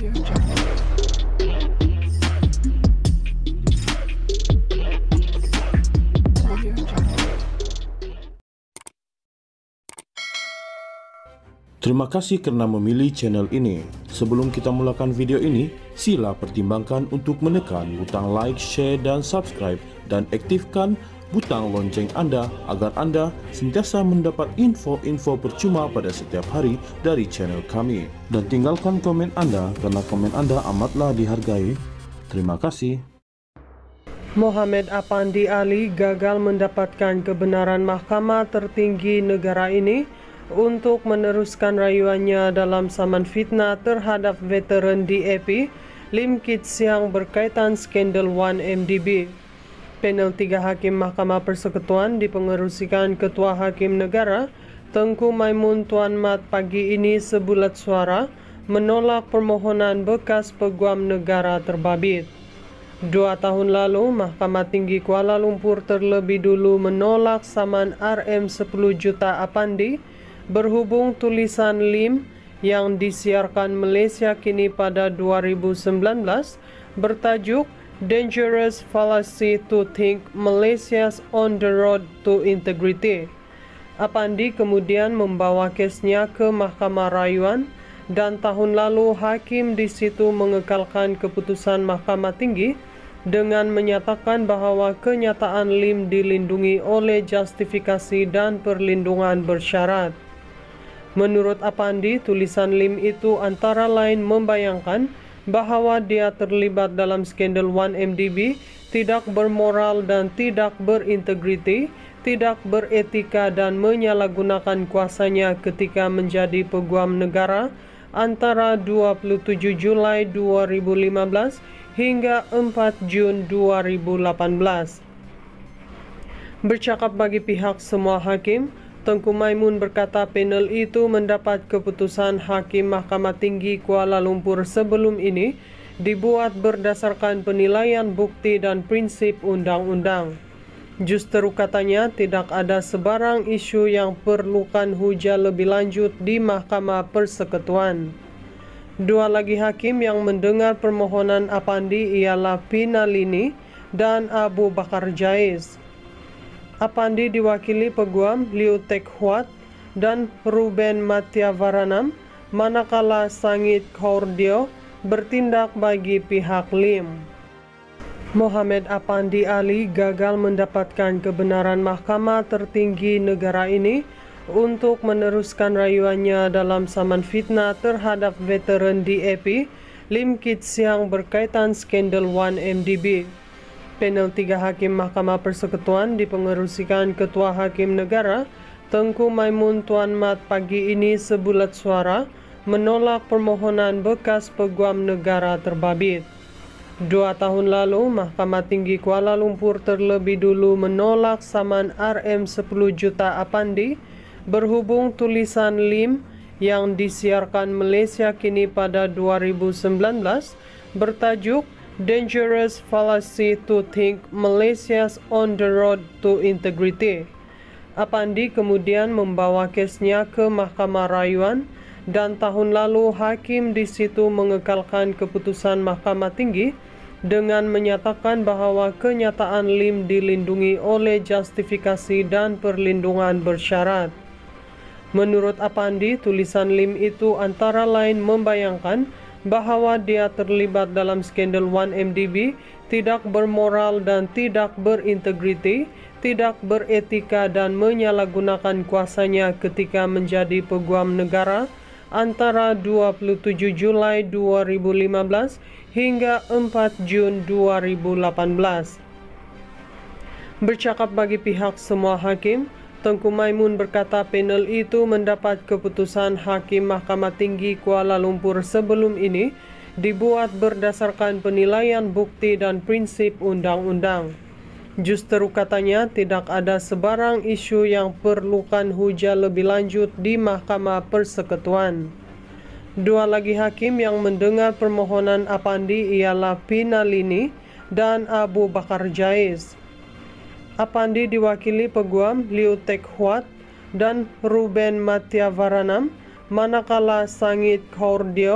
Terima kasih karena memilih channel ini. Sebelum kita mulakan video ini, sila pertimbangkan untuk menekan butang like, share, dan subscribe, dan aktifkan butang lonceng Anda agar Anda sentiasa mendapat info-info percuma pada setiap hari dari channel kami. Dan tinggalkan komen Anda karena komen Anda amatlah dihargai. Terima kasih. Mohamed Apandi Ali gagal mendapatkan kebenaran Mahkamah Tertinggi negara ini untuk meneruskan rayuannya dalam saman fitnah terhadap veteran DAP Lim Kit Siang berkaitan skandal 1MDB. Panel 3 Hakim Mahkamah Persekutuan dipengerusikan Ketua Hakim Negara Tengku Maimun Tuan Mat pagi ini sebulat suara menolak permohonan bekas Peguam Negara terbabit. 2 tahun lalu, Mahkamah Tinggi Kuala Lumpur terlebih dulu menolak saman RM 10 juta Apandi berhubung tulisan Lim yang disiarkan Malaysia kini pada 2019 bertajuk Dangerous Fallacy to Think Malaysia's on the Road to Integrity. Apandi kemudian membawa kesnya ke Mahkamah Rayuan dan tahun lalu hakim di situ mengekalkan keputusan Mahkamah Tinggi dengan menyatakan bahawa kenyataan Lim dilindungi oleh justifikasi dan perlindungan bersyarat. Menurut Apandi, tulisan Lim itu antara lain membayangkan bahawa dia terlibat dalam skandal 1MDB, tidak bermoral dan tidak berintegriti, tidak beretika dan menyalahgunakan kuasanya ketika menjadi Peguam Negara antara 27 Julai 2015 hingga 4 Jun 2018. Bercakap bagi pihak semua hakim, Tengku Maimun berkata panel itu mendapat keputusan Hakim Mahkamah Tinggi Kuala Lumpur sebelum ini dibuat berdasarkan penilaian bukti dan prinsip undang-undang. Justru katanya tidak ada sebarang isu yang perlukan hujah lebih lanjut di Mahkamah Persekutuan. 2 lagi hakim yang mendengar permohonan Apandi ialah Pinalini dan Abu Bakar Jais. Apandi diwakili Peguam Liu Tek Huat dan Ruben Matiavaranam, manakala Sangit Kaurdio bertindak bagi pihak Lim. Mohamed Apandi Ali gagal mendapatkan kebenaran Mahkamah Tertinggi negara ini untuk meneruskan rayuannya dalam saman fitnah terhadap veteran DAP Lim Kit Siang berkaitan skandal 1MDB. Panel 3 Hakim Mahkamah Persekutuan dipengerusikan Ketua Hakim Negara Tengku Maimun Tuan Mat pagi ini sebulat suara menolak permohonan bekas Peguam Negara terbabit. 2 tahun lalu, Mahkamah Tinggi Kuala Lumpur terlebih dulu menolak saman RM 10 juta Apandi berhubung tulisan Lim yang disiarkan Malaysia kini pada 2019 bertajuk Dangerous Fallacy to Think Malaysia's on the Road to Integrity. Apandi kemudian membawa kesnya ke Mahkamah Rayuan dan tahun lalu hakim di situ mengekalkan keputusan Mahkamah Tinggi dengan menyatakan bahawa kenyataan Lim dilindungi oleh justifikasi dan perlindungan bersyarat. Menurut Apandi, tulisan Lim itu antara lain membayangkan bahawa dia terlibat dalam skandal 1MDB, tidak bermoral dan tidak berintegriti, tidak beretika dan menyalahgunakan kuasanya ketika menjadi Peguam Negara antara 27 Julai 2015 hingga 4 Jun 2018. Bercakap bagi pihak semua hakim, Tengku Maimun berkata panel itu mendapat keputusan Hakim Mahkamah Tinggi Kuala Lumpur sebelum ini dibuat berdasarkan penilaian bukti dan prinsip undang-undang. Justru katanya tidak ada sebarang isu yang perlukan hujah lebih lanjut di Mahkamah Persekutuan. 2 lagi hakim yang mendengar permohonan Apandi ialah Pinalini dan Abu Bakar Jais. Apandi diwakili Peguam Liu Tek Huat dan Ruben Matiavaranam, manakala Sangit Kaurdio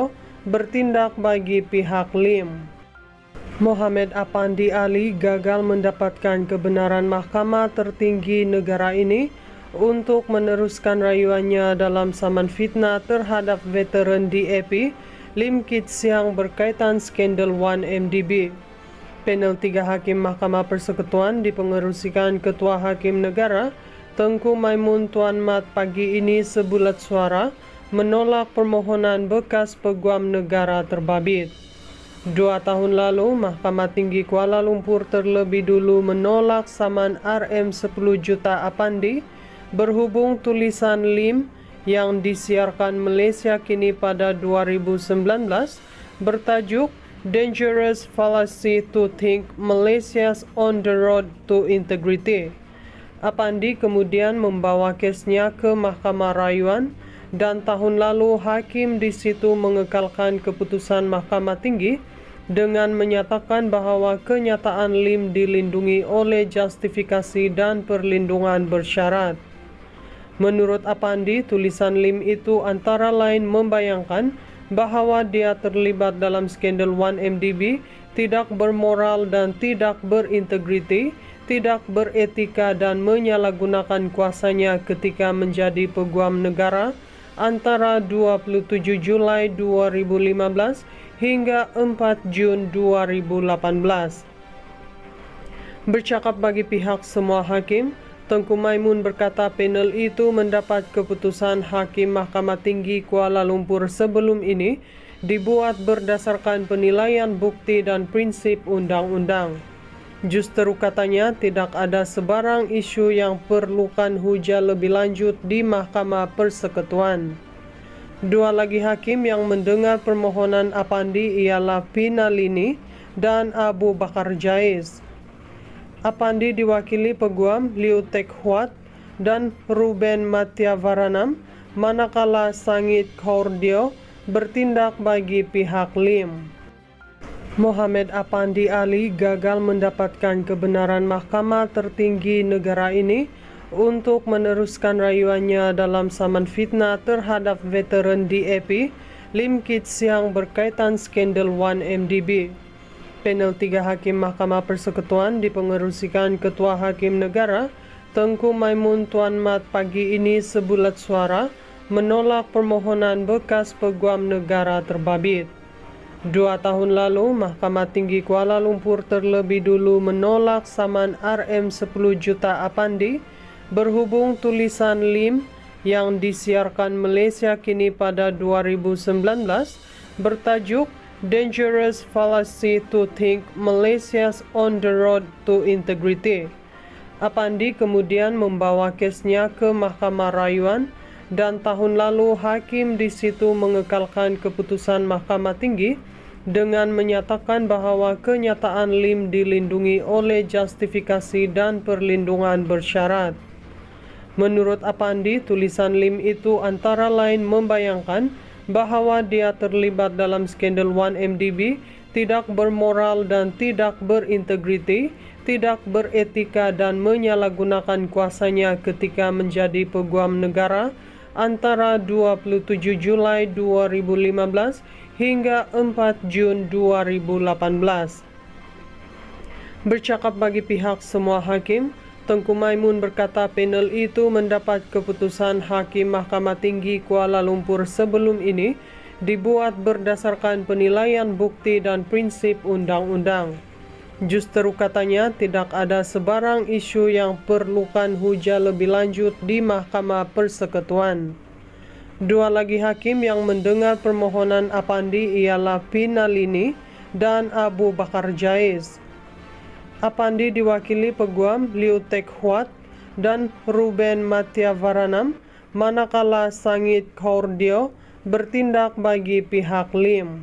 bertindak bagi pihak Lim. Mohamed Apandi Ali gagal mendapatkan kebenaran Mahkamah Tertinggi negara ini untuk meneruskan rayuannya dalam saman fitnah terhadap veteran DAP Lim Kit Siang berkaitan skandal 1MDB. Panel 3 Hakim Mahkamah Persekutuan dipengerusikan Ketua Hakim Negara Tengku Maimun Tuan Mat pagi ini sebulat suara menolak permohonan bekas Peguam Negara terbabit. 2 tahun lalu, Mahkamah Tinggi Kuala Lumpur terlebih dulu menolak saman RM 10 juta Apandi berhubung tulisan Lim yang disiarkan Malaysia kini pada 2019 bertajuk Dangerous Fallacy to Think Malaysia's on the Road to Integrity. Apandi kemudian membawa kesnya ke Mahkamah Rayuan dan tahun lalu hakim di situ mengekalkan keputusan Mahkamah Tinggi dengan menyatakan bahawa kenyataan Lim dilindungi oleh justifikasi dan perlindungan bersyarat. Menurut Apandi, tulisan Lim itu antara lain membayangkan bahawa dia terlibat dalam skandal 1MDB, tidak bermoral dan tidak berintegriti, tidak beretika dan menyalahgunakan kuasanya ketika menjadi Peguam Negara antara 27 Julai 2015 hingga 4 Jun 2018. Bercakap bagi pihak semua hakim, Tengku Maimun berkata panel itu mendapat keputusan Hakim Mahkamah Tinggi Kuala Lumpur sebelum ini dibuat berdasarkan penilaian bukti dan prinsip undang-undang. Justru katanya tidak ada sebarang isu yang perlukan hujah lebih lanjut di Mahkamah Persekutuan. 2 lagi hakim yang mendengar permohonan Apandi ialah Pinalini dan Abu Bakar Jais. Apandi diwakili Peguam Liu Tek Huat dan Ruben Matiavaranam, manakala Sangit Kaurdio bertindak bagi pihak Lim. Mohamed Apandi Ali gagal mendapatkan kebenaran Mahkamah Tertinggi negara ini untuk meneruskan rayuannya dalam saman fitnah terhadap veteran DAP Lim Kit Siang berkaitan skandal 1MDB. Panel 3 Hakim Mahkamah Persekutuan dipengerusikan Ketua Hakim Negara Tengku Maimun Tuan Mat pagi ini sebulat suara menolak permohonan bekas Peguam Negara terbabit. 2 tahun lalu, Mahkamah Tinggi Kuala Lumpur terlebih dulu menolak saman RM 10 juta Apandi berhubung tulisan Lim yang disiarkan Malaysia kini pada 2019 bertajuk Dangerous Fallacy to Think Malaysia's on the Road to Integrity. Apandi kemudian membawa kesnya ke Mahkamah Rayuan dan tahun lalu hakim di situ mengekalkan keputusan Mahkamah Tinggi dengan menyatakan bahawa kenyataan Lim dilindungi oleh justifikasi dan perlindungan bersyarat. Menurut Apandi, tulisan Lim itu antara lain membayangkan bahawa dia terlibat dalam skandal 1MDB, tidak bermoral dan tidak berintegriti, tidak beretika dan menyalahgunakan kuasanya ketika menjadi Peguam Negara antara 27 Julai 2015 hingga 4 Jun 2018. Bercakap bagi pihak semua hakim, Tengku Maimun berkata panel itu mendapat keputusan Hakim Mahkamah Tinggi Kuala Lumpur sebelum ini dibuat berdasarkan penilaian bukti dan prinsip undang-undang. Justru katanya tidak ada sebarang isu yang perlukan hujah lebih lanjut di Mahkamah Persekutuan. 2 lagi hakim yang mendengar permohonan Apandi ialah Pinalini dan Abu Bakar Jais. Apandi diwakili Peguam Liu Tek Huat dan Ruben Matiavaranam, manakala Sangit Kaurdio bertindak bagi pihak Lim.